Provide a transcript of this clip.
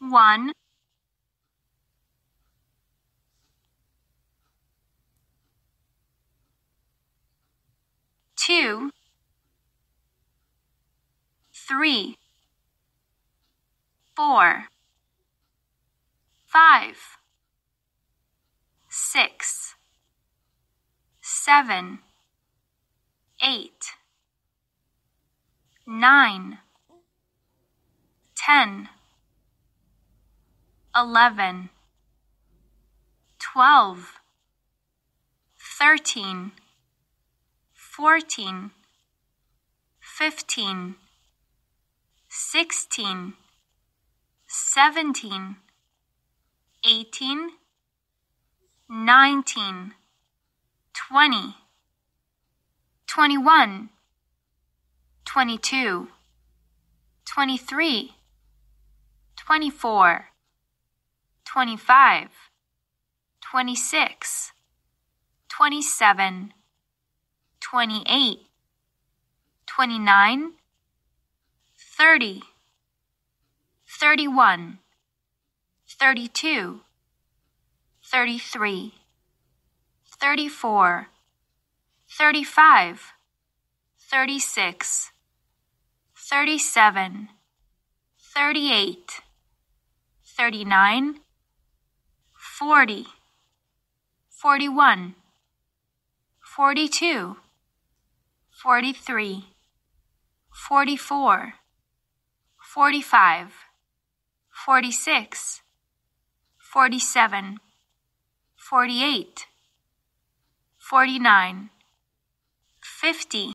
1, 2, 3, 4, 5, 6, 7, 8, 9, 10, 11, 12, 13, 14, 15, 16, 17, 18, 19, 20, 21, 22, 23, 24, 25, 26, 27, 28, 29, 30, 31, 32, 33, 34, 35, 36, 37, 38, 39, 40, 41, 42, 43, 44, 45, 46, 47, 48, 49, 50,